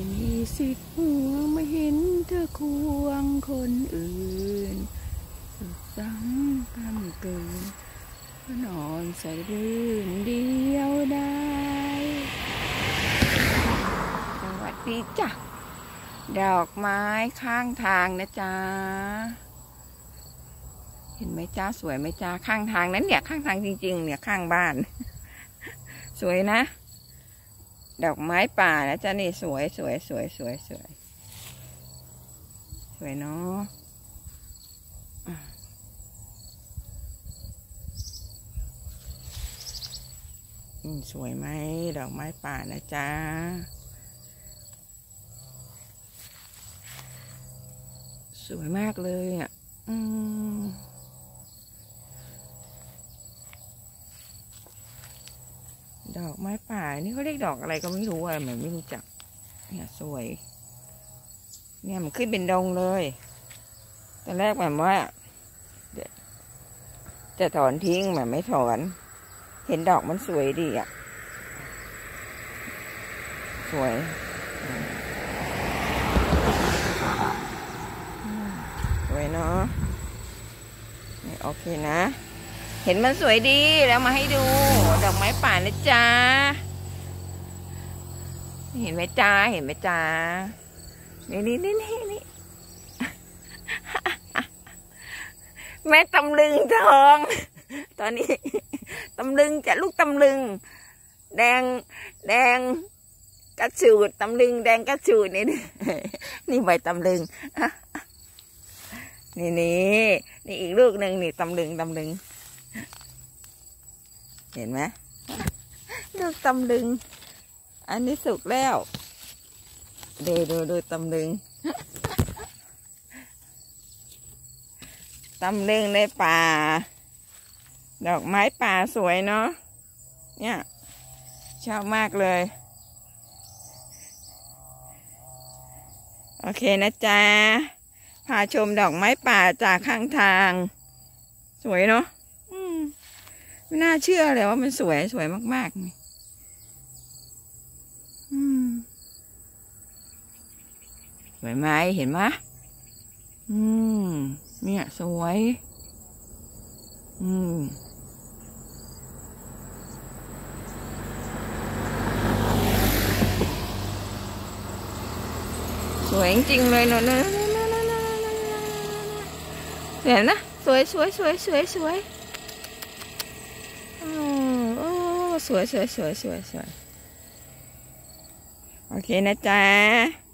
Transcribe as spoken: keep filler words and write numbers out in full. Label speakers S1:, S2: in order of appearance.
S1: มีสิทธิ์ห่วงไม่เห็นเธอควงคนอื่นสุดซ้ำกำเกินนอนใส่รื่นเดียวได้สวัสดีจ้ะดอกไม้ข้างทางนะจ๊ะเห็นไหมจ้าสวยไหมจ้าข้างทางนั้นเนี่ยข้างทางจริงๆเนี่ยข้างบ้านสวยนะดอกไม้ป่านะจ๊ะนี่สวยสวยสวยสวยสวยสวยเนาะสวยไหมดอกไม้ป่านะจ๊ะสวยมากเลยอ่ะอืมดอกไม้ป่านี่เขาเรียกดอกอะไรก็ไม่รู้อ่ะเหมือนไม่รู้จักเนี่ยสวยเนี่ยมันขึ้นเป็นดงเลยตอนแรกแบบว่าจะถอนทิ้งแบบไม่ถอนเห็นดอกมันสวยดีอ่ะสวยสวยเนาะโอเคนะเห็นมันสวยดีแล้วมาให้ดูดอกไม้ป่านะจ๊ะเห็นไหมจ๊ะเห็นไหมจ๊ะนี่นี่นี่นี่นี่แม่ตำลึงทองตอนนี้ตำลึงจะลูกตำลึงแดงแดงกระชูดตำลึงแดงกระชูดนี่นี่ใบตำลึงนี่นี่นี่อีกลูกหนึ่งนี่ตำลึงตำลึงเห็นไหมลูกตำลึงอันนี้สุกแล้วดูดูดูตำลึงตำลึงในป่าดอกไม้ป่าสวยเนาะเนี่ยชอบมากเลยโอเคนะจ๊ะพาชมดอกไม้ป่าจากข้างทางสวยเนาะไม่น่าเชื่อเลยว่ามันสวยสวยมากๆนี่สวยไหมเห็นไหมอืมเนี่ยสวยอืมสวยจริงเลยเนอะเห็นนะสวยสวยสวยสวยสวยโอ้สวยสวยสวยสวยสวยโอเคนะจ๊ะ